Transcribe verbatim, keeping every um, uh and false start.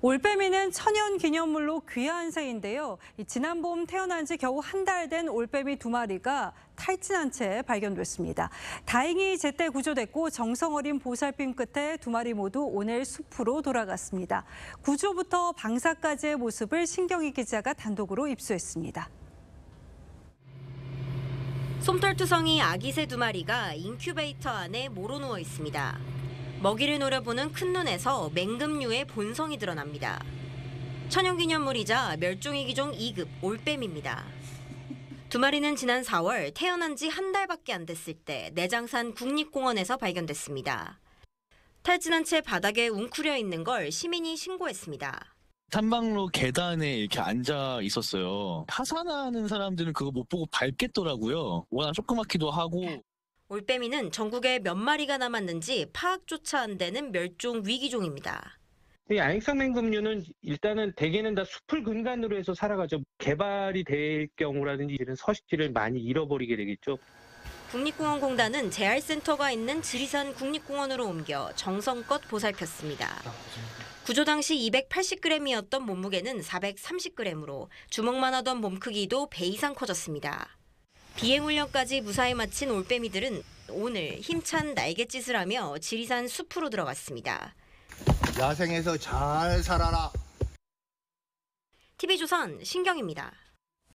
올빼미는 천연기념물로 귀한 새인데요. 지난 봄 태어난 지 겨우 한 달 된 올빼미 두 마리가 탈진한 채 발견됐습니다. 다행히 제때 구조됐고 정성 어린 보살핌 끝에 두 마리 모두 오늘 숲으로 돌아갔습니다. 구조부터 방사까지의 모습을 신경희 기자가 단독으로 입수했습니다. 솜털투성이 아기 새 두 마리가 인큐베이터 안에 모로 누워 있습니다. 먹이를 노려보는 큰 눈에서 맹금류의 본성이 드러납니다. 천연기념물이자 멸종위기종 이 급 올빼미입니다. 두 마리는 지난 사월 태어난 지 한 달밖에 안 됐을 때 내장산 국립공원에서 발견됐습니다. 탈진한 채 바닥에 웅크려 있는 걸 시민이 신고했습니다. 탐방로 계단에 이렇게 앉아 있었어요. 하산하는 사람들은 그거 못 보고 밟겠더라고요. 워낙 조그맣기도 하고. 올빼미는 전국에 몇 마리가 남았는지 파악조차 안 되는 멸종 위기종입니다. 이 야행성 맹금류는 일단은 대개는 다 숲을 근간으로 해서 살아가죠. 개발이 될 경우라든지 이런 서식지를 많이 잃어버리게 되겠죠. 국립공원공단은 재활센터가 있는 지리산 국립공원으로 옮겨 정성껏 보살폈습니다. 구조 당시 이백팔십 그램이었던 몸무게는 사백삼십 그램으로 주먹만 하던 몸 크기도 배 이상 커졌습니다. 비행훈련까지 무사히 마친 올빼미들은 오늘 힘찬 날갯짓을 하며 지리산 숲으로 들어갔습니다. 야생에서 잘 살아라. 티비조선 신경입니다.